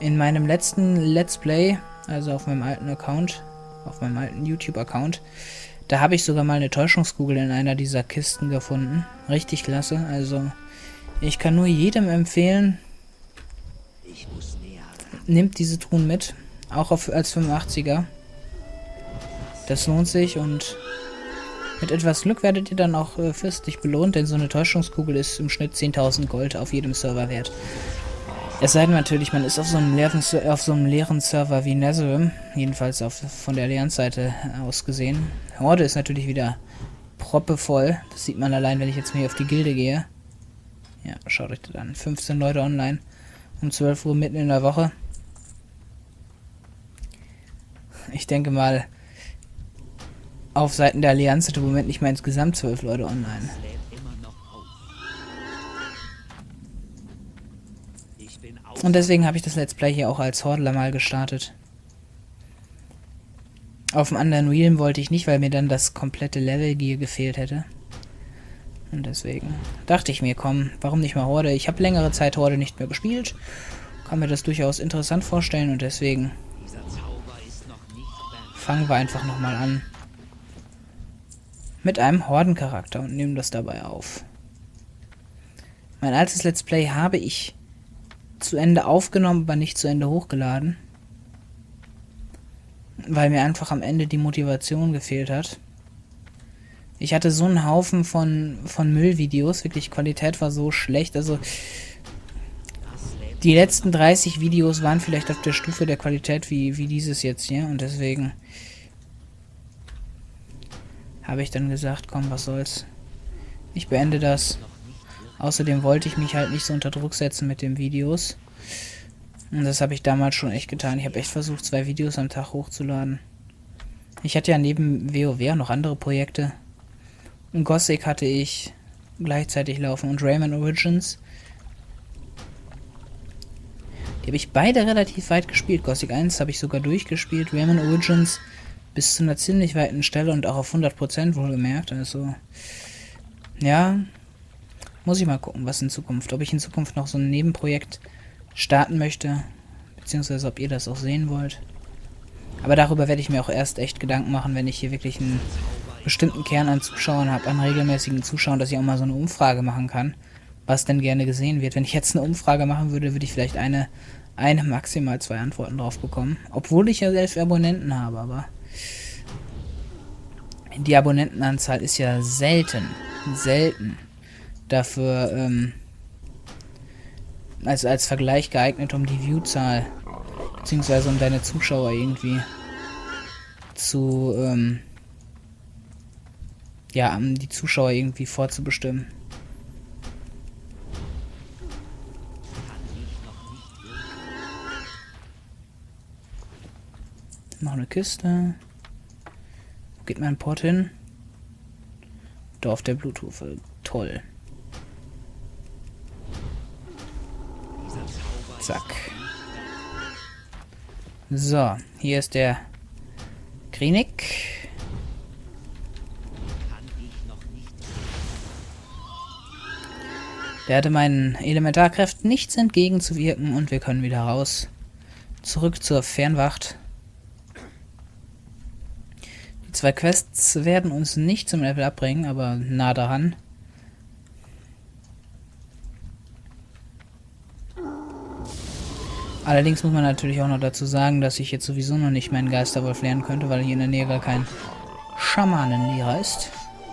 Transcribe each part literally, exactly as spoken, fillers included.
in meinem letzten Let's Play, also auf meinem alten Account, auf meinem alten YouTube-Account, da habe ich sogar mal eine Täuschungskugel in einer dieser Kisten gefunden. Richtig klasse, also ich kann nur jedem empfehlen, nimmt diese Truhen mit, auch auf, als fünfundachtziger. Das lohnt sich und mit etwas Glück werdet ihr dann auch äh, fürstlich belohnt, denn so eine Täuschungskugel ist im Schnitt zehntausend Gold auf jedem Server wert. Es sei denn natürlich, man ist auf so einem leeren, auf so einem leeren Server wie Netherrim, jedenfalls auf, von der Allianz-Seite aus gesehen. Horde ist natürlich wieder proppevoll, das sieht man allein, wenn ich jetzt mal hier auf die Gilde gehe. Ja, schaut euch das an, fünfzehn Leute online, um zwölf Uhr mitten in der Woche. Ich denke mal, auf Seiten der Allianz sind im Moment nicht mal insgesamt zwölf Leute online. Und deswegen habe ich das Let's Play hier auch als Hordler mal gestartet. Auf dem anderen Realm wollte ich nicht, weil mir dann das komplette Level Gear gefehlt hätte. Und deswegen dachte ich mir, komm, warum nicht mal Horde? Ich habe längere Zeit Horde nicht mehr gespielt. Kann mir das durchaus interessant vorstellen und deswegen fangen wir einfach nochmal an. Mit einem Hordencharakter und nehmen das dabei auf. Mein altes Let's Play habe ich zu Ende aufgenommen, aber nicht zu Ende hochgeladen. Weil mir einfach am Ende die Motivation gefehlt hat. Ich hatte so einen Haufen von, von Müllvideos, wirklich Qualität war so schlecht, also die letzten dreißig Videos waren vielleicht auf der Stufe der Qualität wie, wie dieses jetzt hier und deswegen habe ich dann gesagt, komm, was soll's. Ich beende das. Außerdem wollte ich mich halt nicht so unter Druck setzen mit den Videos. Und das habe ich damals schon echt getan. Ich habe echt versucht, zwei Videos am Tag hochzuladen. Ich hatte ja neben WoW noch andere Projekte. Und Gothic hatte ich gleichzeitig laufen und Rayman Origins. Die habe ich beide relativ weit gespielt. Gothic eins habe ich sogar durchgespielt. Rayman Origins bis zu einer ziemlich weiten Stelle und auch auf hundert Prozent wohlgemerkt. Also, ja, muss ich mal gucken, was in Zukunft. Ob ich in Zukunft noch so ein Nebenprojekt starten möchte. Beziehungsweise ob ihr das auch sehen wollt. Aber darüber werde ich mir auch erst echt Gedanken machen, wenn ich hier wirklich einen bestimmten Kern an Zuschauern habe, an regelmäßigen Zuschauern, dass ich auch mal so eine Umfrage machen kann, was denn gerne gesehen wird. Wenn ich jetzt eine Umfrage machen würde, würde ich vielleicht eine, eine maximal zwei Antworten drauf bekommen. Obwohl ich ja elf Abonnenten habe, aber die Abonnentenanzahl ist ja selten, selten dafür, ähm, als, als Vergleich geeignet, um die Viewzahl, beziehungsweise um deine Zuschauer irgendwie zu, ähm, ja, um die Zuschauer irgendwie vorzubestimmen. Noch eine Kiste. Wo geht mein Port hin? Dorf der Bluthufe. Toll. Zack. So, hier ist der Krinik. Der hatte meinen Elementarkräften nichts entgegenzuwirken und wir können wieder raus. Zurück zur Fernwacht. Die zwei Quests werden uns nicht zum Level abbringen, aber nah daran. Allerdings muss man natürlich auch noch dazu sagen, dass ich jetzt sowieso noch nicht meinen Geisterwolf lernen könnte, weil hier in der Nähe gar kein Schamanenlehrer ist.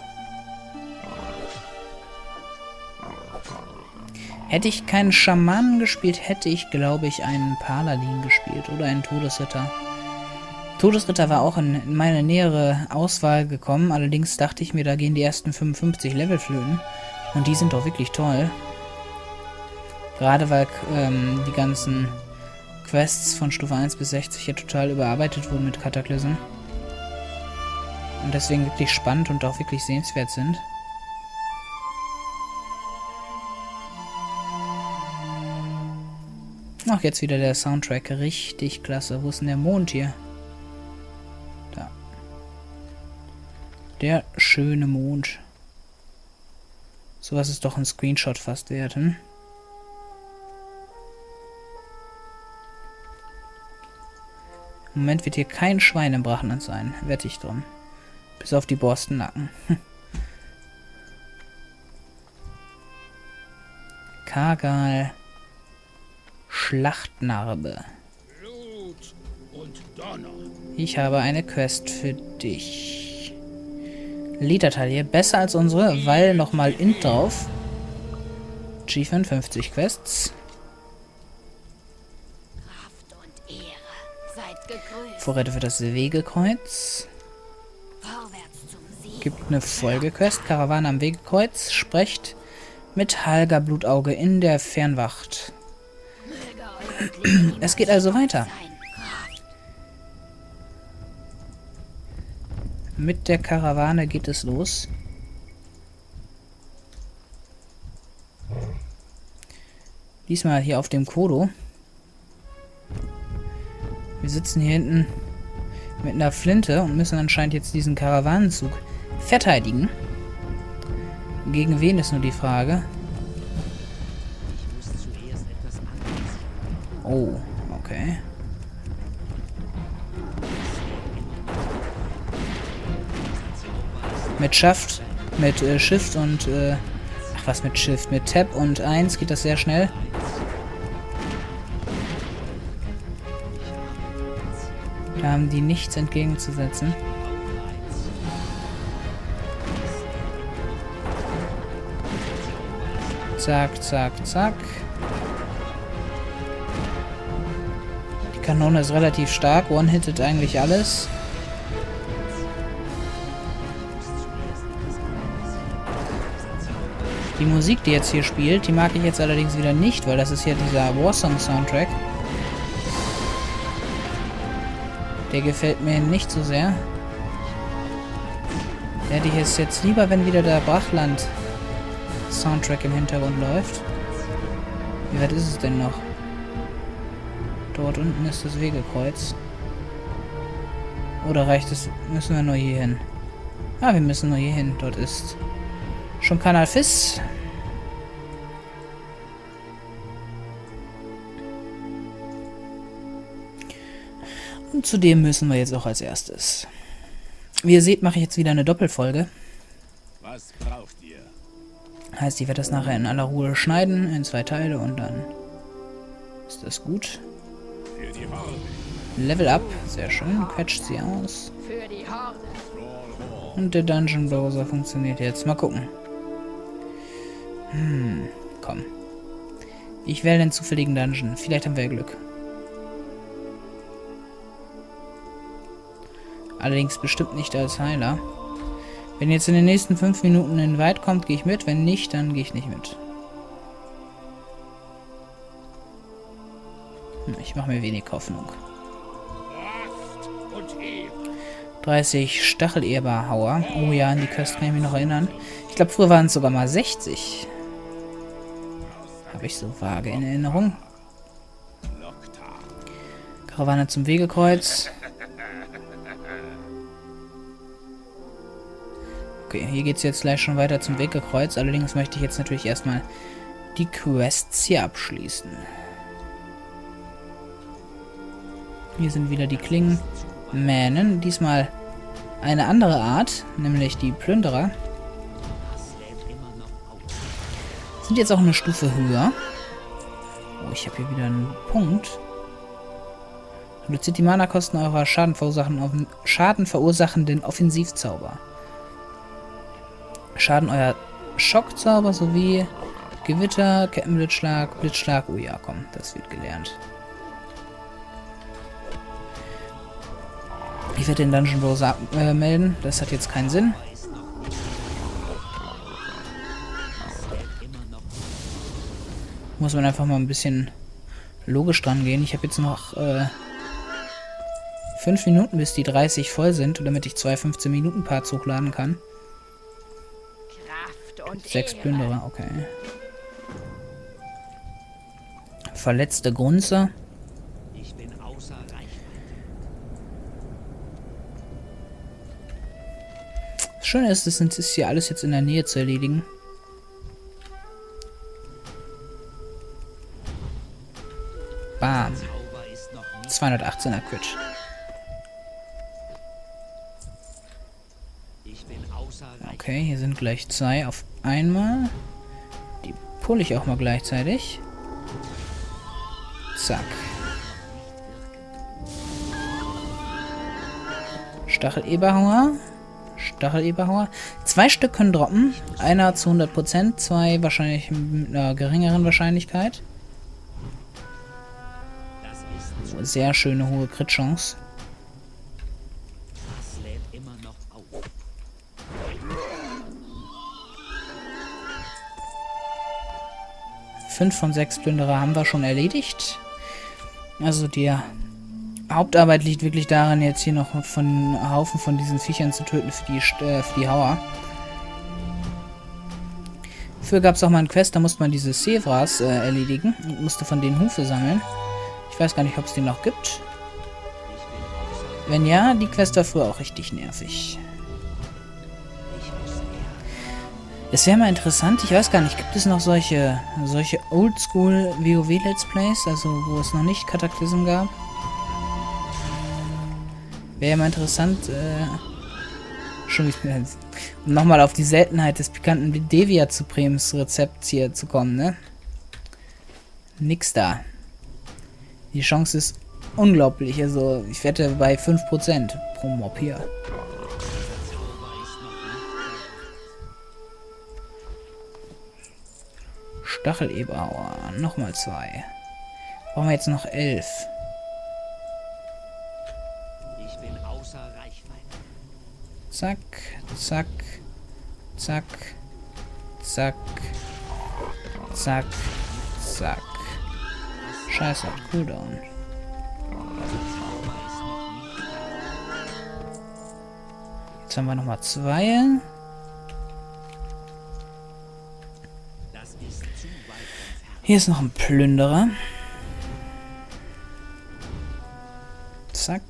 Hätte ich keinen Schamanen gespielt, hätte ich, glaube ich, einen Paladin gespielt oder einen Todesritter. Todesritter war auch in meine nähere Auswahl gekommen, allerdings dachte ich mir, da gehen die ersten fünfundfünfzig Level flöten. Und die sind doch wirklich toll. Gerade weil ähm, die ganzen Quests von Stufe eins bis sechzig hier total überarbeitet wurden mit Cataclysm. Und deswegen wirklich spannend und auch wirklich sehenswert sind. Ach, jetzt wieder der Soundtrack. Richtig klasse. Wo ist denn der Mond hier? Da. Der schöne Mond. Sowas ist doch ein Screenshot fast wert, hm? Im Moment wird hier kein Schwein im Brachland sein. Wette ich drum. Bis auf die Borstennacken. Kargal. Schlachtnarbe. Ich habe eine Quest für dich. Ledertaille. Besser als unsere, weil nochmal Int drauf. Achievement fünfzig Quests. Vorräte für das Wegekreuz. Gibt eine Folgequest. Karawane am Wegekreuz. Sprecht mit Halga Blutauge in der Fernwacht. Es geht also weiter. Mit der Karawane geht es los. Diesmal hier auf dem Kodo. Wir sitzen hier hinten mit einer Flinte und müssen anscheinend jetzt diesen Karawanenzug verteidigen. Gegen wen ist nur die Frage. Oh, okay. Mit Shift, mit äh, Shift und äh, ach was mit Shift, mit Tab und eins geht das sehr schnell. Da haben die nichts entgegenzusetzen. Zack, zack, zack. Die Kanone ist relativ stark, one-hittet eigentlich alles. Die Musik, die jetzt hier spielt, die mag ich jetzt allerdings wieder nicht, weil das ist ja dieser Warsong-Soundtrack. Der gefällt mir nicht so sehr. Da hätte ich es jetzt lieber, wenn wieder der Brachland-Soundtrack im Hintergrund läuft. Wie weit ist es denn noch? Dort unten ist das Wegekreuz. Oder reicht es? Müssen wir nur hier hin? Ah, wir müssen nur hier hin. Dort ist schon Kanal Fiss. Und zudem müssen wir jetzt auch als erstes. Wie ihr seht, mache ich jetzt wieder eine Doppelfolge. Was braucht ihr? Heißt, ich werde das nachher in aller Ruhe schneiden, in zwei Teile und dann ist das gut. Für die Horde. Level up, sehr schön, quetscht sie aus. Für die Horde. Und der Dungeon Browser funktioniert jetzt. Mal gucken. Hm, komm. Ich wähle den zufälligen Dungeon. Vielleicht haben wir ja Glück. Allerdings bestimmt nicht als Heiler. Wenn jetzt in den nächsten fünf Minuten in Weit kommt, gehe ich mit. Wenn nicht, dann gehe ich nicht mit. Hm, ich mache mir wenig Hoffnung. dreißig Stacheleberhauer. Oh ja, an die Quest kann ich mich noch erinnern. Ich glaube, früher waren es sogar mal sechzig. Habe ich so vage in Erinnerung. Karawane zum Wegekreuz. Okay, hier geht es jetzt gleich schon weiter zum Wegekreuz. Allerdings möchte ich jetzt natürlich erstmal die Quests hier abschließen. Hier sind wieder die Klingenmännen. Diesmal eine andere Art, nämlich die Plünderer. Sind jetzt auch eine Stufe höher. Oh, ich habe hier wieder einen Punkt. Reduziert die Mana-Kosten eurer Schaden verursachen, Schaden verursachenden Offensivzauber. Schaden euer Schockzauber sowie Gewitter, Kettenblitzschlag, Blitzschlag. Oh ja, komm, das wird gelernt. Ich werde den Dungeon Browser äh, melden. Das hat jetzt keinen Sinn. Muss man einfach mal ein bisschen logisch dran gehen. Ich habe jetzt noch äh, fünf Minuten, bis die dreißig voll sind, damit ich zwei fünfzehn Minuten Parts hochladen kann. Sechs Plünderer, okay. Verletzte Grunze. Ich bin außer Reichweite. Das Schöne ist, es ist hier alles jetzt in der Nähe zu erledigen. Bam. zweihundertachtzehner Quitsch. Okay, hier sind gleich zwei auf einmal. Die pulle ich auch mal gleichzeitig. Zack. Stachel-Eberhauer. Stachel-Eberhauer. Zwei Stück können droppen. Einer zu hundert Prozent, zwei wahrscheinlich mit einer geringeren Wahrscheinlichkeit. Oh, sehr schöne hohe Crit-Chance. Fünf von sechs Plünderer haben wir schon erledigt. Also die Hauptarbeit liegt wirklich daran, jetzt hier noch von einen Haufen von diesen Viechern zu töten für die, äh, für die Hauer. Früher gab es auch mal eine Quest, da musste man diese Sevras äh, erledigen und musste von denen Hufe sammeln. Ich weiß gar nicht, ob es die noch gibt. Wenn ja, die Quest war früher auch richtig nervig. Es wäre mal interessant, ich weiß gar nicht, gibt es noch solche solche Oldschool WoW Let's Plays, also wo es noch nicht Kataklysm gab? Wäre ja mal interessant, äh, schon um nochmal auf die Seltenheit des pikanten Devia Supremes Rezepts hier zu kommen, ne? Nix da. Die Chance ist unglaublich, also ich wette bei fünf Prozent pro Mob hier. Stachel-Eberhauer, nochmal zwei. Brauchen wir jetzt noch elf. Ich bin außer Reichweite. Zack, zack, zack, zack, zack, zack. Scheiße, hat Cooldown. Jetzt haben wir nochmal zwei. Hier ist noch ein Plünderer. Zack.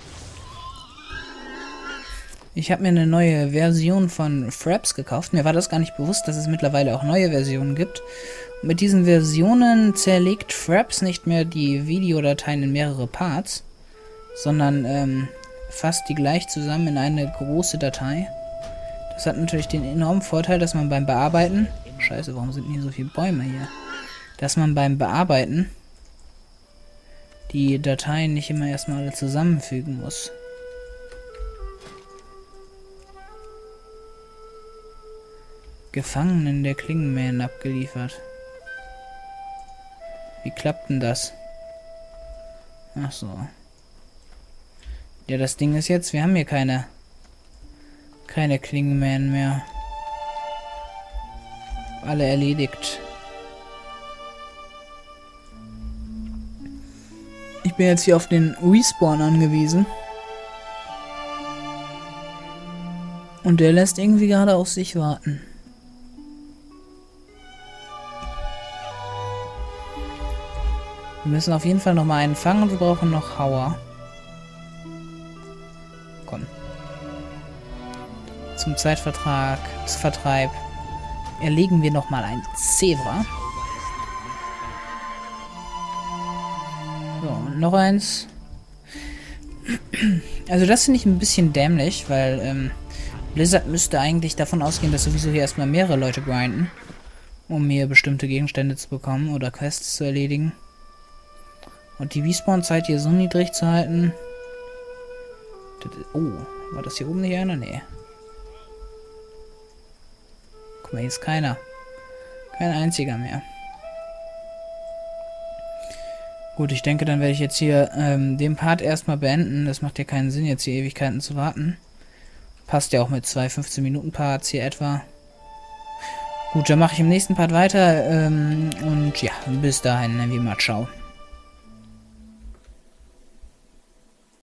Ich habe mir eine neue Version von Fraps gekauft. Mir war das gar nicht bewusst, dass es mittlerweile auch neue Versionen gibt. Und mit diesen Versionen zerlegt Fraps nicht mehr die Videodateien in mehrere Parts, sondern ähm, fasst die gleich zusammen in eine große Datei. Das hat natürlich den enormen Vorteil, dass man beim Bearbeiten... Scheiße, warum sind hier so viele Bäume hier? Dass man beim Bearbeiten die Dateien nicht immer erstmal alle zusammenfügen muss. Gefangenen der Klingenmähen abgeliefert. Wie klappt denn das? Ach so. Ja, das Ding ist jetzt, wir haben hier keine keine Klingenmähen mehr. Alle erledigt. Ich bin jetzt hier auf den Respawn angewiesen. Und der lässt irgendwie gerade auf sich warten. Wir müssen auf jeden Fall noch mal einen fangen und wir brauchen noch Hauer. Komm. Zum Zeitvertrag, Vertreib erlegen wir noch mal ein Zebra. So, und noch eins. Also das finde ich ein bisschen dämlich, weil ähm, Blizzard müsste eigentlich davon ausgehen, dass sowieso hier erstmal mehrere Leute grinden, um hier bestimmte Gegenstände zu bekommen oder Quests zu erledigen. Und die Respawn-Zeit hier so niedrig zu halten. Das, oh, war das hier oben nicht einer? Nee. Guck mal, hier ist keiner. Kein einziger mehr. Gut, ich denke, dann werde ich jetzt hier ähm, den Part erstmal beenden. Das macht ja keinen Sinn, jetzt hier Ewigkeiten zu warten. Passt ja auch mit zwei fünfzehn Minuten Parts hier etwa. Gut, dann mache ich im nächsten Part weiter. Ähm, und ja, bis dahin, wie immer, ciao.